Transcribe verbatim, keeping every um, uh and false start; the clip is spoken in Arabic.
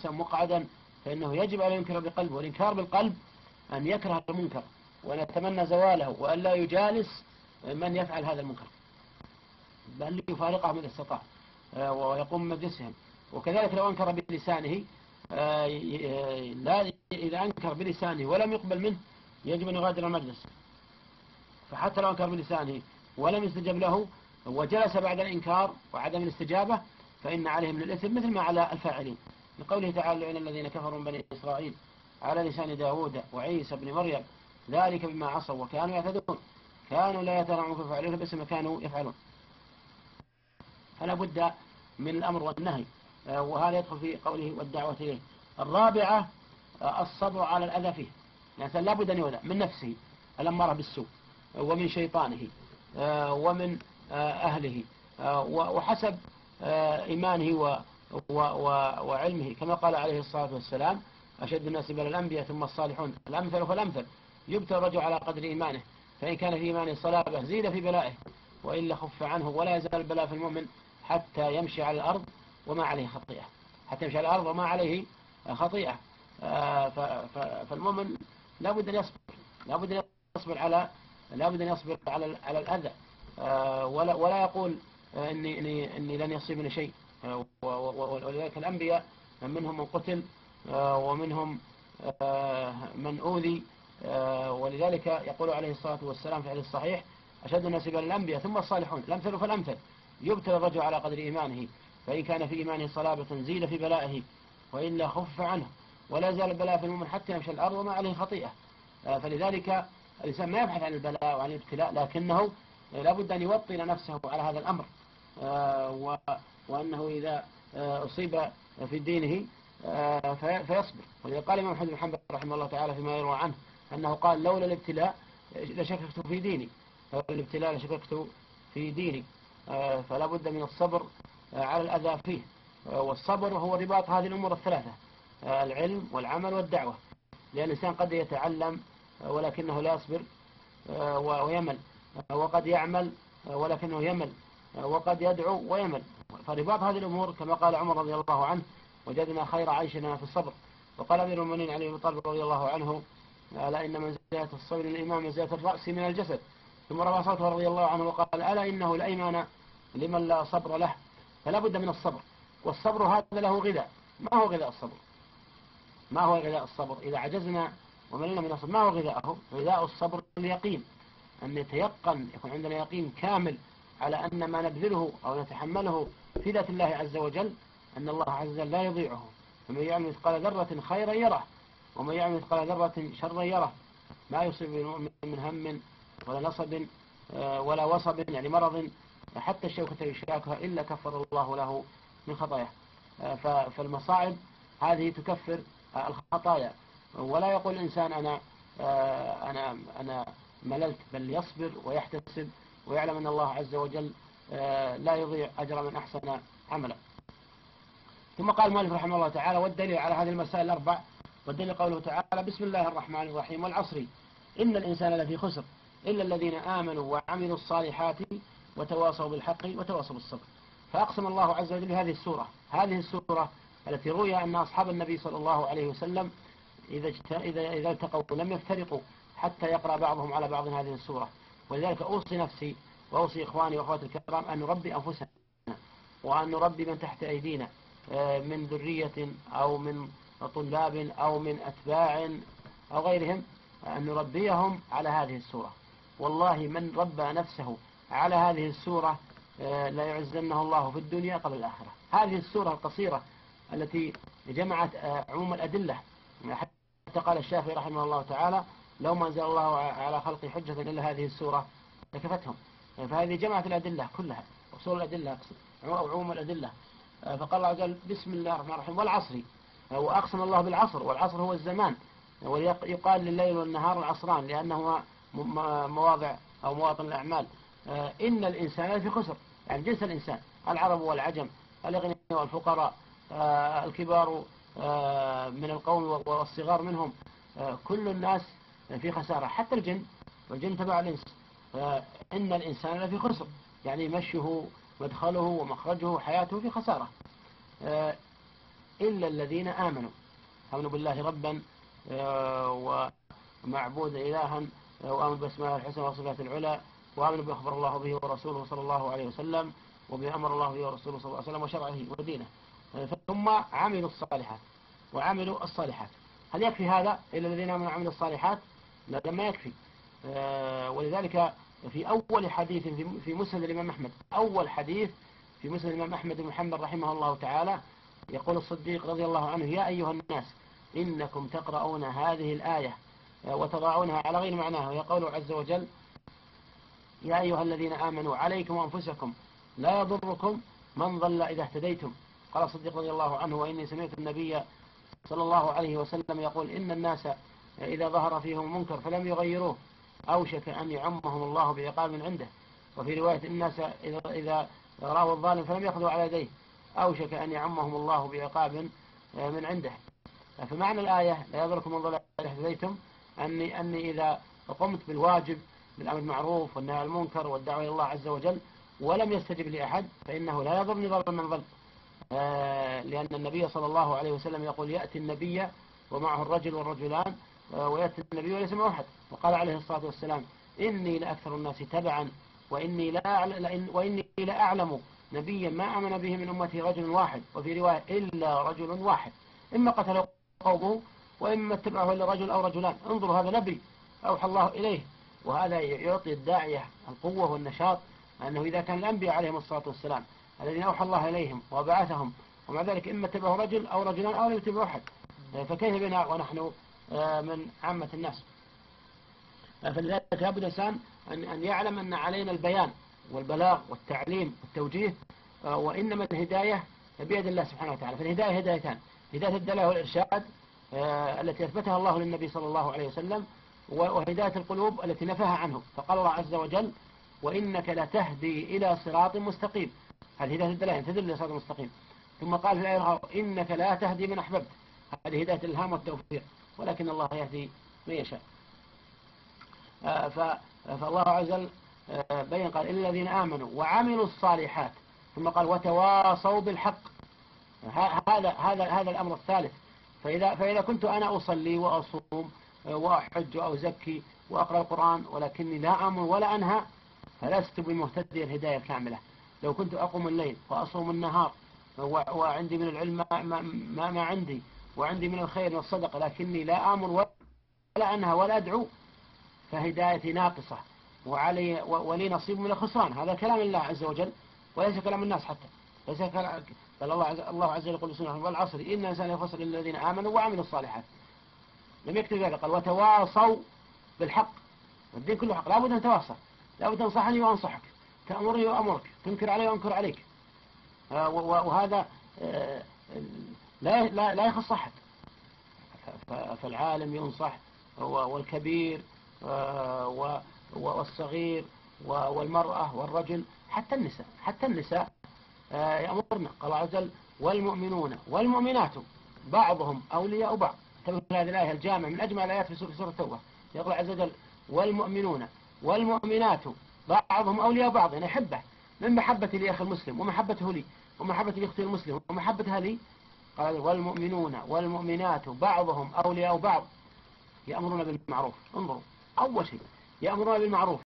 جالسا مقعدا فإنه يجب أن ينكر بقلبه، والإنكار بالقلب أن يكره المنكر وأن يتمنى زواله وأن لا يجالس من يفعل هذا المنكر، بل يفارقهم إذا استطاع ويقوم مجلسهم. وكذلك لو أنكر بلسانه، لا إذا أنكر بلسانه ولم يقبل منه يجب أن يغادر المجلس. فحتى لو أنكر بلسانه ولم يستجب له وجلس بعد الإنكار وعدم الاستجابة فإن عليهم من الإثم مثل ما على الفاعلين، لقوله تعالى: لعن الذين كفروا من بني إسرائيل على لسان داود وعيسى بن مريم ذلك بما عصوا وكانوا يعتدون كانوا لا يتناهون عن فعلهم باسم ما كانوا يفعلون. فلا بد من الأمر والنهي، وهذا يدخل في قوله والدعوة إليه. الرابعة الصبر على الأذى فيه، الإنسان لا بد أن يؤذى من نفسه الأمارة بالسوء ومن شيطانه ومن أهله وحسب إيمانه وعلمه، كما قال عليه الصلاة والسلام: أشد الناس بلاء الأنبياء ثم الصالحون الأمثل فالأمثل، يبتلى الرجل على قدر إيمانه، فإن كان في إيمانه صلابة زيد في بلائه وإلا خف عنه، ولا يزال البلاء في المؤمن حتى يمشي على الأرض وما عليه خطيئة، حتى يمشي على الأرض وما عليه خطيئة. فالمؤمن لا بد أن يصبر، لا بد أن يصبر على لا بد أن يصبر على على الأذى، ولا ولا يقول إني إني إني لن يصيبني شيء. ولذلك الأنبياء منهم من قتل ومنهم من أوذي، ولذلك يقول عليه الصلاة والسلام في الحديث الصحيح: أشد الناس بلاء الأنبياء ثم الصالحون الأمثل فالأمثل، يبتلى الرجل على قدر إيمانه، فإن كان في إيمانه صلابة زيد في بلائه وإلا خف عنه، ولا زال البلاء في المؤمن حتى يمشي الأرض وما عليه خطيئة. فلذلك الإنسان ما يبحث عن البلاء وعن الابتلاء، لكنه لابد أن يوطن نفسه على هذا الأمر، وأنه إذا أصيب في دينه فيصبر. ولذا قال الإمام أحمد بن حنبل رحمه الله تعالى فيما يروى عنه أنه قال: لولا الابتلاء لشككت في ديني، لولا الابتلاء لشككت في ديني. فلا بد من الصبر على الأذى فيه، والصبر هو رباط هذه الأمور الثلاثة: العلم والعمل والدعوة، لأن الإنسان قد يتعلم ولكنه لا يصبر ويمل، وقد يعمل ولكنه يمل، وقد يدعو ويمل. فرباط هذه الأمور كما قال عمر رضي الله عنه: وجدنا خير عيشنا في الصبر. وقال أمير المؤمنين علي بن طالب رضي الله عنه: ألا إن منزلة الصبر الإمام منزلة الرأس من الجسد. ثم رفع صوته رضي الله عنه وقال: ألا إنه الأيمان لمن لا صبر له. فلا بد من الصبر، والصبر هذا له غذاء. ما هو غذاء الصبر؟ ما هو غذاء الصبر إذا عجزنا وملنا من الصبر؟ ما هو غذاءه؟ غذاء الصبر اليقين، أن نتيقن، يكون عندنا يقين كامل على أن ما نبذله أو نتحمله في ذات الله عز وجل أن الله عز وجل لا يضيعه. فمن يعمل مثقال ذرة خيرا يره ومن يعمل مثقال ذرة شرا يره. ما يصيب من هم ولا نصب ولا وصب، يعني مرض حتى الشوكة يشاكها إلا كفر الله له من خطاياه. فالمصاعب هذه تكفر الخطايا، ولا يقول الإنسان أنا أنا أنا مللت، بل يصبر ويحتسب ويعلم أن الله عز وجل لا يضيع أجر من أحسن عملا. ثم قال المؤلف رحمه الله تعالى: والدليل على هذه المسائل الأربع، والدليل قوله تعالى: بسم الله الرحمن الرحيم والعصر إن الإنسان لفي خسر إلا الذين آمنوا وعملوا الصالحات وتواصوا بالحق وتواصوا بالصبر. فأقسم الله عز وجل بهذه السورة، هذه السورة التي روي أن أصحاب النبي صلى الله عليه وسلم إذا إذا التقوا لم يفترقوا حتى يقرأ بعضهم على بعض هذه السورة. ولذلك أوصي نفسي وأوصي إخواني وأخواتي الكرام أن نربي أنفسنا، وأن نربي من تحت أيدينا من ذرية أو من طلاب أو من أتباع أو غيرهم، أن نربيهم على هذه السورة. والله من ربى نفسه على هذه السورة لا يعزنه الله في الدنيا قبل الآخرة. هذه السورة القصيرة التي جمعت عموم الأدلة، حتى قال الشافعي رحمه الله تعالى: لو ما أنزل الله على خلقه حجة إلا هذه السورة لكفتهم. فهذه جمعت الأدلة كلها، وصول الأدلة وعموم الأدلة. فقال الله عز وجل: بسم الله الرحمن الرحيم والعصر. وأقسم الله بالعصر، والعصر هو الزمان، ويقال لليل والنهار العصران لأنهما مواضع أو مواطن الأعمال. إن الإنسان في خسر، يعني جنس الإنسان، العرب والعجم، الأغنياء والفقراء، الكبار من القوم والصغار منهم، كل الناس في خسارة، حتى الجن، والجن تبع الإنس. إن الإنسان لفي خسر، يعني مشيه مدخله ومخرجه وحياته في خسارة. إلا الذين آمنوا آمنوا بالله ربا ومعبود إلها وآمنوا بأسماء الحسنى وصفات العلى وآمنوا بأخبر الله به ورسوله صلى الله عليه وسلم وبأمر الله به ورسوله صلى الله عليه وسلم وشرعه ودينه، ثم عملوا الصالحات وعملوا الصالحات. هل يكفي هذا إلا الذين آمنوا وعملوا الصالحات؟ لا، لما يكفي. ولذلك في أول حديث في مسند الإمام أحمد، أول حديث في مسند الإمام أحمد بن محمد رحمه الله تعالى، يقول الصديق رضي الله عنه: يا أيها الناس إنكم تقرؤون هذه الآية وتضعونها على غير معناها، يقول عز وجل: يا أيها الذين آمنوا عليكم أنفسكم لا يضركم من ضل إذا اهتديتم. قال الصديق رضي الله عنه: وإني سمعت النبي صلى الله عليه وسلم يقول: إن الناس إذا ظهر فيهم منكر فلم يغيروه أوشك أن يعمهم الله بعقاب من عنده. وفي رواية: الناس إذا رأوا الظالم فلم يأخذوا على يديه أوشك أن يعمهم الله بعقاب من عنده. فمعنى الآية: لا يضركم من ضل إذا اهتديتم، أني, أني إذا قمت بالواجب بالأمر بالمعروف والنهي عن المنكر والدعوة إلى الله عز وجل ولم يستجب لأحد فإنه لا يضرني ضرر من ضل، لأن النبي صلى الله عليه وسلم يقول: يأتي النبي ومعه الرجل والرجلان ويأتي النبي وليس معه أحد. وقال عليه الصلاة والسلام: إني لأكثر الناس تبعا وإني لا وإني لا أعلم نبيا ما آمن به من أمته رجل واحد، وفي رواية: إلا رجل واحد، إما قتل قومه وإما اتبعه إلا رجل أو رجلان. انظروا، هذا نبي أوحى الله إليه، وهذا يعطي الداعية القوة والنشاط، أنه إذا كان الأنبياء عليهم الصلاة والسلام الذين أوحى الله إليهم وبعثهم ومع ذلك إما اتبعه رجل أو رجلان أو لم يتبعه أحد، فكيف بنا ونحن من عامة الناس؟ فلذلك لابد الإنسان أن يعلم أن علينا البيان والبلاغ والتعليم والتوجيه، وإنما الهداية بيد الله سبحانه وتعالى. فالهداية هدايتان: هداية الدلالة والإرشاد التي أثبتها الله للنبي صلى الله عليه وسلم، وهداية القلوب التي نفاها عنه. فقال الله عز وجل: وإنك لتهدي إلى صراط مستقيم. هذه هداية الدلالة تدل إلى صراط مستقيم. ثم قال في الآية الأخرى: إنك لا تهدي من أحببت. هذه هداية الإلهام والتوفيق، ولكن الله يهدي من يشاء. فالله عز وجل بين قال: إلا الذين آمنوا وعملوا الصالحات، ثم قال: وتواصوا بالحق. هذا هذا هذا الأمر الثالث. فإذا فإذا كنت أنا أصلي وأصوم وأحج وأزكي وأقرأ القرآن ولكني لا آمن ولا أنهى، فلست بمهتدي الهداية الكاملة. لو كنت أقوم الليل وأصوم النهار وعندي من العلم ما, ما, ما عندي، وعندي من الخير والصدقة، لكني لا آمن ولا أنهى ولا أدعو، فهدايتي ناقصة وعلي ولي نصيب من الخسران. هذا كلام الله عز وجل وليس كلام الناس حتى. ليس كلام الله عز الله عز وجل يقول: سبحانه والعصر إن الإنسان يخسر إلا الذين آمنوا وعملوا الصالحات. لم يكتب ذلك، قال: وتواصوا بالحق. والدين كله حق، لابد أن نتواصى، لابد تنصحني وأنصحك، تأمرني وأمرك، تنكر علي وأنكر عليك. وهذا لا لا لا يخص أحد. فالعالم ينصح والكبير والصغير والمرأة والرجل، حتى النساء حتى النساء يأمرنا. قال عز وجل: والمؤمنون والمؤمنات بعضهم أولياء بعض. تبقى هذه الآية الجامعة من أجمل الآيات في سورة التوبة. يقول عز وجل: والمؤمنون والمؤمنات بعضهم أولياء بعض، يعني أحبه من محبتي لأخي المسلم ومحبته لي ومحبتي لأختي المسلم ومحبتها لي. قال: والمؤمنون والمؤمنات بعضهم أولياء بعض يأمرون بالمعروف. انظروا، أول شيء يأمرون بالمعروف